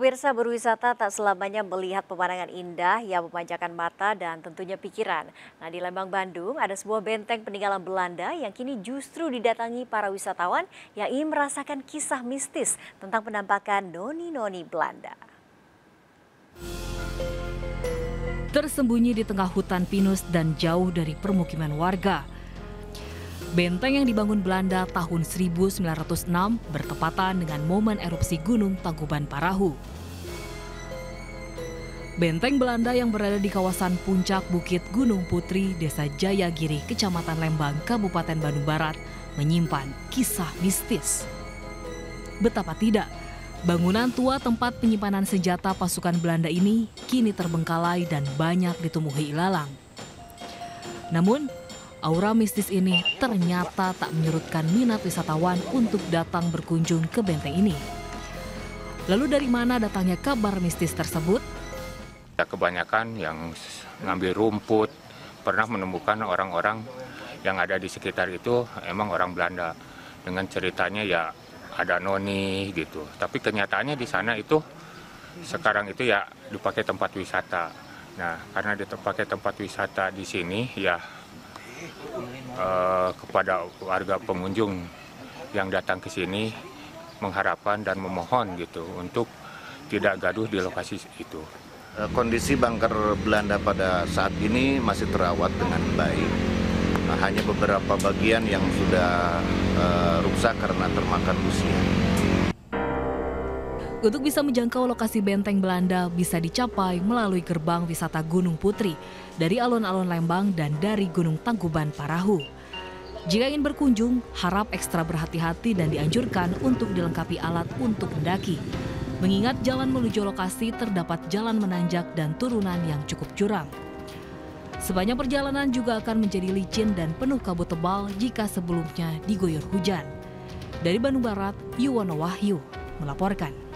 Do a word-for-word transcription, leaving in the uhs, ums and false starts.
Pemirsa, berwisata tak selamanya melihat pemandangan indah yang memanjakan mata dan tentunya pikiran. Nah, di Lembang, Bandung ada sebuah benteng peninggalan Belanda yang kini justru didatangi para wisatawan yang ingin merasakan kisah mistis tentang penampakan noni-noni Belanda. Tersembunyi di tengah hutan pinus dan jauh dari permukiman warga. Benteng yang dibangun Belanda tahun seribu sembilan ratus enam bertepatan dengan momen erupsi Gunung Tangkuban Parahu. Benteng Belanda yang berada di kawasan puncak Bukit Gunung Putri, Desa Jayagiri, Kecamatan Lembang, Kabupaten Bandung Barat, menyimpan kisah mistis. Betapa tidak, bangunan tua tempat penyimpanan senjata pasukan Belanda ini kini terbengkalai dan banyak ditumbuhi ilalang. Namun, aura mistis ini ternyata tak menyurutkan minat wisatawan untuk datang berkunjung ke benteng ini. Lalu dari mana datangnya kabar mistis tersebut? Ya, kebanyakan yang ngambil rumput, pernah menemukan orang-orang yang ada di sekitar itu emang orang Belanda. Dengan ceritanya ya ada noni gitu. Tapi kenyataannya di sana itu sekarang itu ya dipakai tempat wisata. Nah, karena dipakai tempat wisata di sini ya Uh, kepada warga pengunjung yang datang ke sini mengharapkan dan memohon gitu untuk tidak gaduh di lokasi itu. Kondisi bunker Belanda pada saat ini masih terawat dengan baik. Nah, hanya beberapa bagian yang sudah uh, rusak karena termakan usia. Untuk bisa menjangkau lokasi benteng Belanda bisa dicapai melalui gerbang wisata Gunung Putri dari alun-alun Lembang dan dari Gunung Tangkuban Parahu. Jika ingin berkunjung, harap ekstra berhati-hati dan dianjurkan untuk dilengkapi alat untuk mendaki. Mengingat jalan menuju lokasi terdapat jalan menanjak dan turunan yang cukup curam. Sepanjang perjalanan juga akan menjadi licin dan penuh kabut tebal jika sebelumnya diguyur hujan. Dari Bandung Barat, Yuwono Wahyu melaporkan.